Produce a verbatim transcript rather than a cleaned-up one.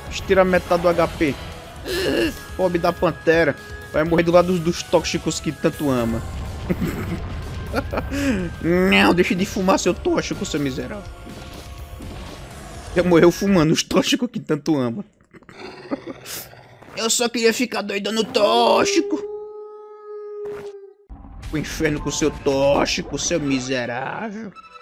Estira metade do H P. Pobre da pantera. Vai morrer do lado dos, dos tóxicos que tanto ama. Não, deixe de fumar, seu tóxico, seu miserável. Já morreu fumando os tóxicos que tanto ama. Eu só queria ficar doidão no tóxico. O inferno com seu tóxico, seu miserável.